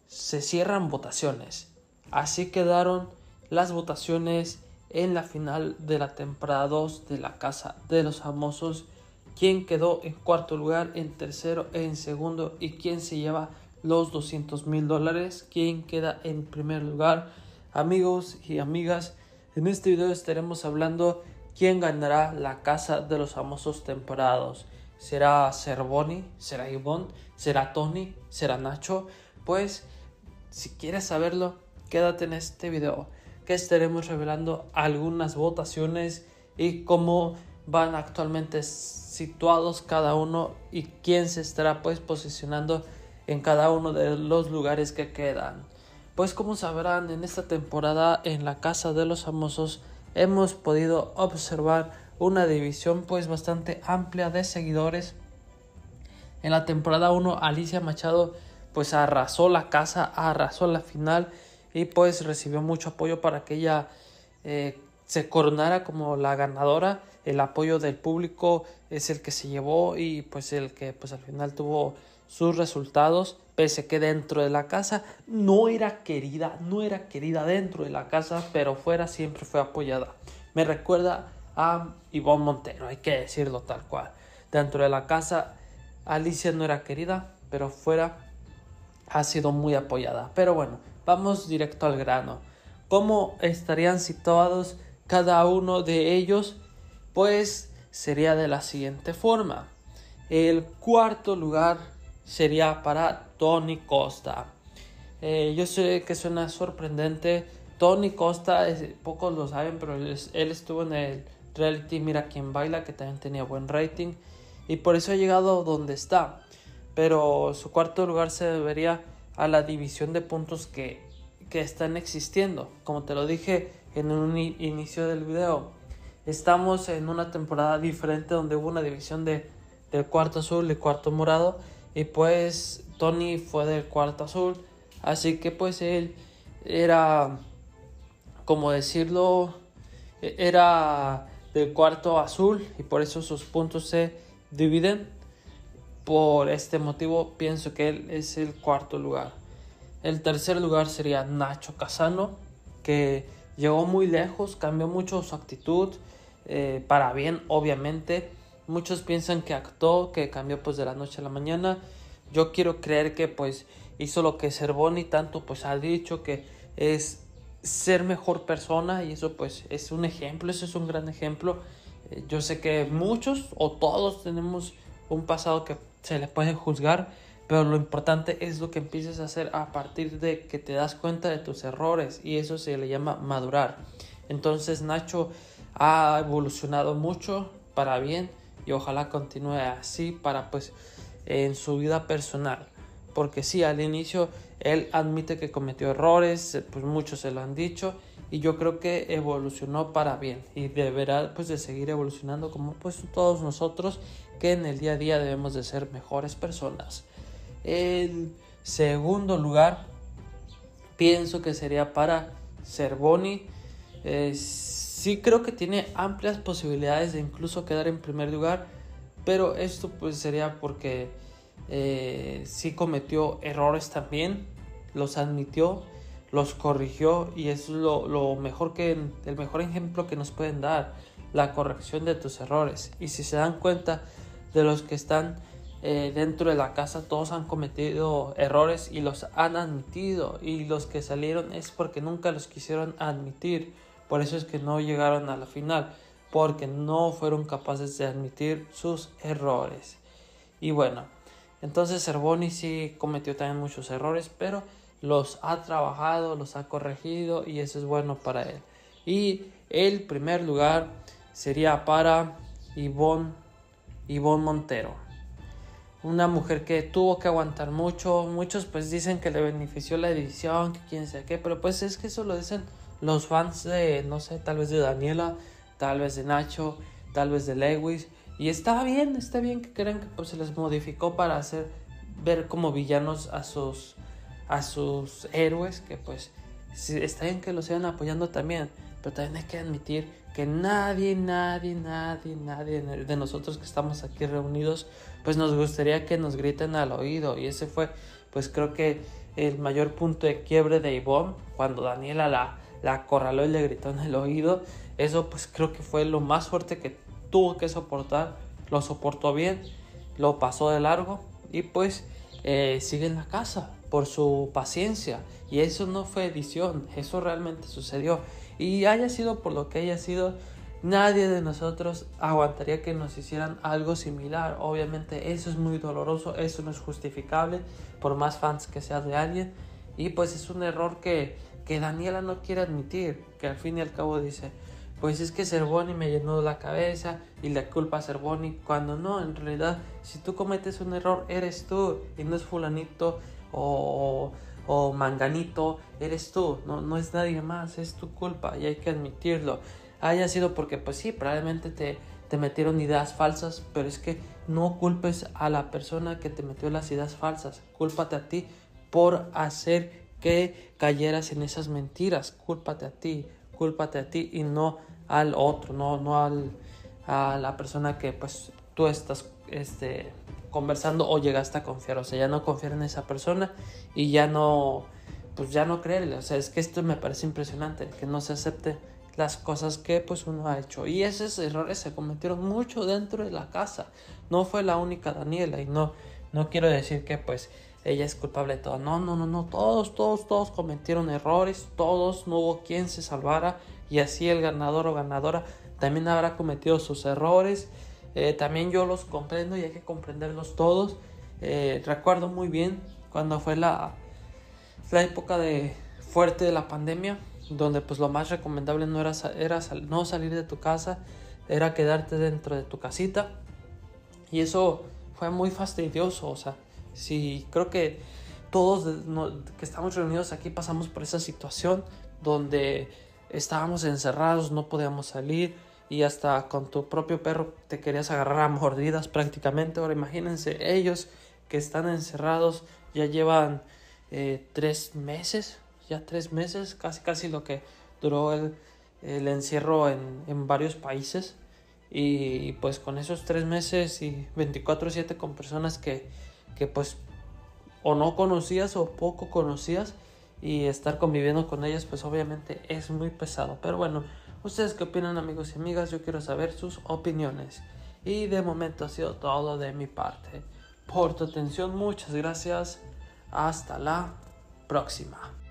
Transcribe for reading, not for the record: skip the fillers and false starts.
se cierran votaciones. Así quedaron las votaciones en la final de la temporada 2 de La Casa de los Famosos. ¿Quién quedó en cuarto lugar, en tercero, en segundo y quién se lleva los $200,000? ¿Quién queda en primer lugar? Amigos y amigas, en este video estaremos hablando quién ganará La Casa de los Famosos temporada 2. ¿Será Cervoni? ¿Será Ivonne? ¿Será Tony? ¿Será Nacho? Pues si quieres saberlo, quédate en este video, que estaremos revelando algunas votaciones y cómo van actualmente situados cada uno y quién se estará pues posicionando en cada uno de los lugares que quedan. Pues como sabrán, en esta temporada en La Casa de los Famosos hemos podido observar una división pues bastante amplia de seguidores. En la temporada 1 Alicia Machado pues arrasó la casa, arrasó la final y pues recibió mucho apoyo para que ella se coronara como la ganadora. El apoyo del público es el que se llevó y pues el que pues al final tuvo sus resultados, pese que dentro de la casa no era querida dentro de la casa, pero fuera siempre fue apoyada. Me recuerda a Ivonne Montero, hay que decirlo tal cual. Dentro de la casa Alicia no era querida, pero fuera ha sido muy apoyada. Pero bueno, vamos directo al grano. ¿Cómo estarían situados cada uno de ellos? Pues sería de la siguiente forma. El cuarto lugar sería para Tony Costa. Yo sé que suena sorprendente. Tony Costa, pocos lo saben, pero él estuvo en el reality Mira Quién Baila, que también tenía buen rating, y por eso ha llegado donde está. Pero su cuarto lugar se debería a la división de puntos que están existiendo. Como te lo dije en un inicio del video, estamos en una temporada diferente donde hubo una división del cuarto azul y cuarto morado, y pues Tony fue del cuarto azul, así que pues él era, como decirlo, era del cuarto azul y por eso sus puntos se dividen. Por este motivo pienso que él es el cuarto lugar. El tercer lugar sería Nacho Casano, que llegó muy lejos, cambió mucho su actitud, para bien obviamente. Muchos piensan que actuó, que cambió pues de la noche a la mañana. Yo quiero creer que pues hizo lo que Cervoni tanto pues ha dicho, que es ser mejor persona, y eso pues es un ejemplo, eso es un gran ejemplo. Yo sé que muchos o todos tenemos un pasado que se le puede juzgar, pero lo importante es lo que empieces a hacer a partir de que te das cuenta de tus errores, y eso se le llama madurar. Entonces Nacho ha evolucionado mucho para bien y ojalá continúe así para pues en su vida personal, porque sí, al inicio él admite que cometió errores, pues muchos se lo han dicho, y yo creo que evolucionó para bien y deberá pues de seguir evolucionando como pues todos nosotros, que en el día a día debemos de ser mejores personas. El segundo lugar pienso que sería para Cervoni. Sí creo que tiene amplias posibilidades de incluso quedar en primer lugar, pero esto pues sería porque sí cometió errores también, los admitió, los corrigió, y eso es lo mejor el mejor ejemplo que nos pueden dar, la corrección de tus errores. Y si se dan cuenta, de los que están dentro de la casa, todos han cometido errores y los han admitido, y los que salieron es porque nunca los quisieron admitir. Por eso es que no llegaron a la final, porque no fueron capaces de admitir sus errores. Y bueno, entonces Cervoni sí cometió también muchos errores, pero los ha trabajado, los ha corregido, y eso es bueno para él. Y el primer lugar sería para Ivonne Montero, una mujer que tuvo que aguantar mucho. Muchos pues dicen que le benefició la edición, que quién sabe qué, pero pues es que eso lo dicen los fans de, no sé, tal vez de Daniela, tal vez de Nacho, tal vez de Lewis, y está bien que crean que pues se les modificó para hacer ver como villanos a sus héroes, que pues sí, está bien que los sigan apoyando también, pero también hay que admitir que nadie de nosotros que estamos aquí reunidos, pues nos gustaría que nos griten al oído. Y ese fue, pues creo que el mayor punto de quiebre de Ivonne, cuando Daniela la acorraló y le gritó en el oído. Eso pues creo que fue lo más fuerte que tuvo que soportar. Lo soportó bien, lo pasó de largo y pues sigue en la casa por su paciencia. Y eso no fue edición, eso realmente sucedió. Y haya sido por lo que haya sido, nadie de nosotros aguantaría que nos hicieran algo similar. Obviamente eso es muy doloroso, eso no es justificable por más fans que seas de alguien. Y pues es un error que Daniela no quiere admitir, que al fin y al cabo dice, pues es que Cervoni me llenó la cabeza y la culpa a Cervoni, cuando no, en realidad si tú cometes un error eres tú y no es fulanito o manganito, eres tú, no es nadie más, es tu culpa y hay que admitirlo. Haya sido porque pues sí, probablemente te metieron ideas falsas, pero es que no culpes a la persona que te metió las ideas falsas, cúlpate a ti por hacer que cayeras en esas mentiras, cúlpate a ti y no al otro, a la persona que pues tú estás conversando o llegaste a confiar. O sea, ya no confiar en esa persona y ya no creerle. O sea, es que esto me parece impresionante, que no se acepte las cosas que pues uno ha hecho. Y esos errores se cometieron mucho dentro de la casa. No fue la única Daniela y no quiero decir que pues ella es culpable de todo. No. Todos cometieron errores. Todos, no hubo quien se salvara. Y así el ganador o ganadora también habrá cometido sus errores. También yo los comprendo y hay que comprenderlos todos. Recuerdo muy bien cuando fue la época fuerte de la pandemia, donde pues lo más recomendable no era no salir de tu casa, era quedarte dentro de tu casita. Y eso fue muy fastidioso. O sea, sí, creo que todos que estamos reunidos aquí pasamos por esa situación donde estábamos encerrados, no podíamos salir y hasta con tu propio perro te querías agarrar a mordidas prácticamente. Ahora imagínense ellos que están encerrados, ya llevan 3 meses, casi lo que duró el encierro en varios países. Y pues con esos 3 meses y 24/7 con personas que pues o no conocías o poco conocías, y estar conviviendo con ellas pues obviamente es muy pesado. Pero bueno, ¿ustedes qué opinan, amigos y amigas? Yo quiero saber sus opiniones. Y de momento ha sido todo de mi parte. Por tu atención, muchas gracias. Hasta la próxima.